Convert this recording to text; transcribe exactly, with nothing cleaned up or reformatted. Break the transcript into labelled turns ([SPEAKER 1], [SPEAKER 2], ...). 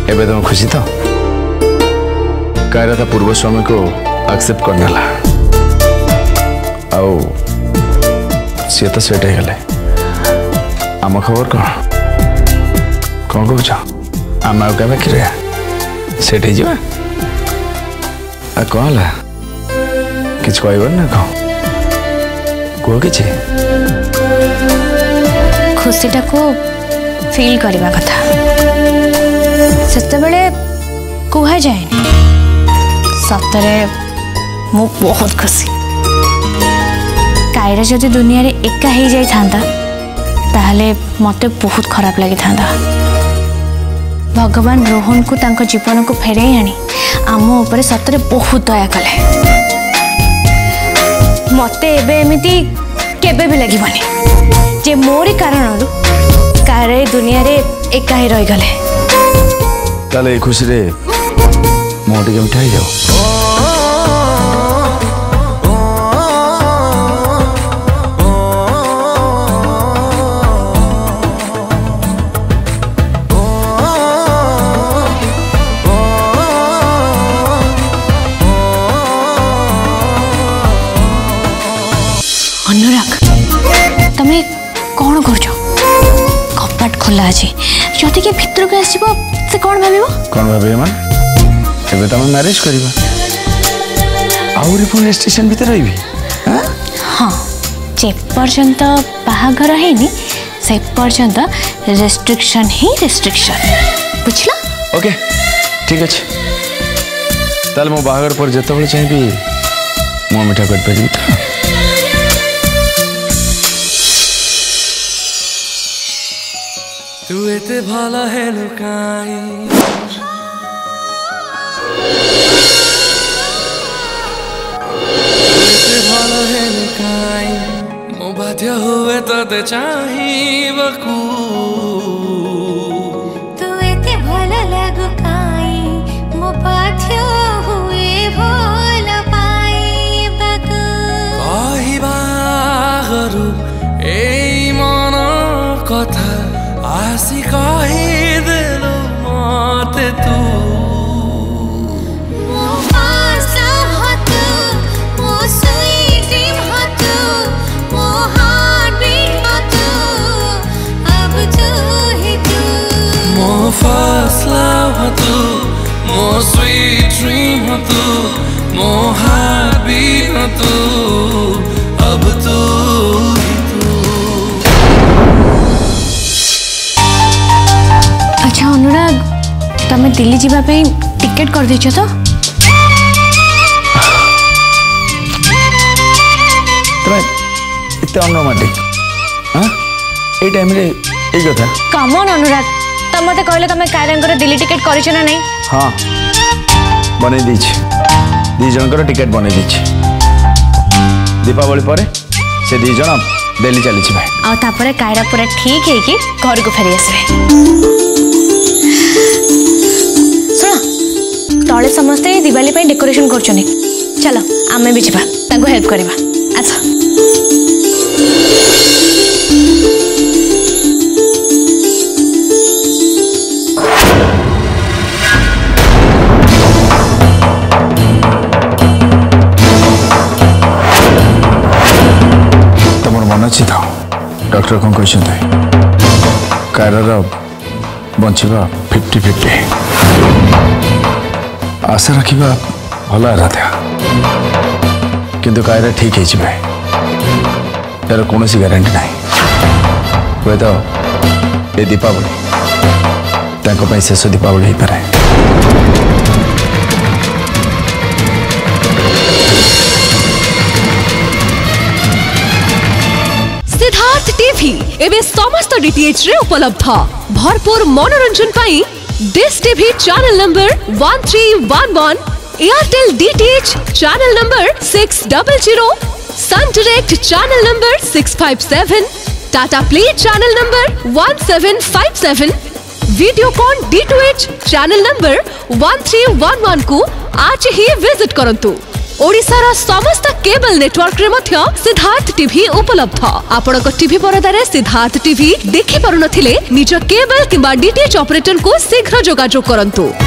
[SPEAKER 1] एबे तुम खुशी तो कायरा पूर्व स्वामी को एक्सेप्ट करने ला आओ सी तो सेट गले आम खबर कौन कौन कौच आम आगे बाकी सेट हो कौन है किछ कहब ना कह कह कि
[SPEAKER 2] खुशीटा को फील करवा कथा सेते कह जाए सतरे मु बहुत खुशी कायरा जदि दुनिया रे एका ही जाई थांदा ताहले मते बहुत खराब लगी थांदा। भगवान रोहन को तांको जीवन को फेरे आनी आम ऊपर सतरे बहुत दया कले मते एबे एमिति केबे भी लगिबनी जे मोरी कारण कायरा दुनिया रे एका ही रही गले
[SPEAKER 1] ताले खुशी रे मोटी के मिठाई जाओ
[SPEAKER 2] अनुराग तमे कौन कर कपाट खोला अच्छे जदि के भितर को आसो से कौन भाव
[SPEAKER 1] कौन भाव मान एबे तमे मैरिज करबा आउरी पुलिस स्टेशन भीतर रही
[SPEAKER 2] हाँ जे पर्यंत बाहाघर हैनी से पर्यंत रेस्ट्रिक्शन ही रेस्ट्रिक्शन बुझला
[SPEAKER 1] ओके ठीक अच्छे ताल मो बाहाघर पर जतबे चाहिए मो मिठा कर पारी
[SPEAKER 3] तू एते भाला है लुकाई एते भाला है लुकाई मो बाध्य हुए तो ते चाही बकू
[SPEAKER 4] तू एते भाला लगुकाई मो बाध्य हुए भोल पाई बकू
[SPEAKER 3] कही बागरु ए मन कथा आसी कही दिलु मते तू
[SPEAKER 4] मो पासा हतु मो स्वीट ड्रीम हतु मो हार्ट बीट हतु अब तू ही तू
[SPEAKER 3] मो फर्स्ट लव हतु मो स्वीट ड्रीम हतु मो हार्ट बीट हतु अब तू ही तू।
[SPEAKER 2] अच्छा अनुराग तमें दिल्ली जीवा पे टिकेट कर देछ तो
[SPEAKER 1] तमे इते अनरोमांटिक हां ए टाइम रे ए कथा
[SPEAKER 2] कम ऑन अनुराग तम मते कहले तमे कायरांकर दिल्ली टिकेट करिछ ना नहीं
[SPEAKER 1] हाँ बने दीछ दी जनकर टिकेट बने दीछ दीपावली पर से दी जन दिल्ली चली भाई
[SPEAKER 2] आ तापरे कायरा पूरा ठीक है कि घर को फेरी आसबे तले समस्ते दिवाली पे डेकोरेशन करछनी चलो आमे भी जीवा ताको हेल्प करबा अच्छा
[SPEAKER 1] तुम मन अच्छी था डॉक्टर कौन कहते कायरार बंचवा फिफ्टी फिफ्टी आशा रखा भल आराध्या किंतु कायरा ठीक है यार कौन गारंटी ना हुए तो ये दीपावली शेष दीपावली हो पाए
[SPEAKER 5] सिद्धार्थ टीवी एवं समस्त डीटीएच रे उपलब्ध भरपूर मनोरंजन पाई Dish TV channel number one three one one Airtel DTH channel number six double zero Sun Direct channel number six five seven Tata Play channel number one seven five seven Videocon D two H channel number one three one one को आज ही visit करंतु। ओडिशार समस्त cable network रे मध्य Siddharth TV उपलब्ध। आपणक TV परदारे Siddharth TV देखि पारुनथिले निज केबल किंबा डीटीएच ऑपरेटर को शीघ्र जोगाजोग करंतु।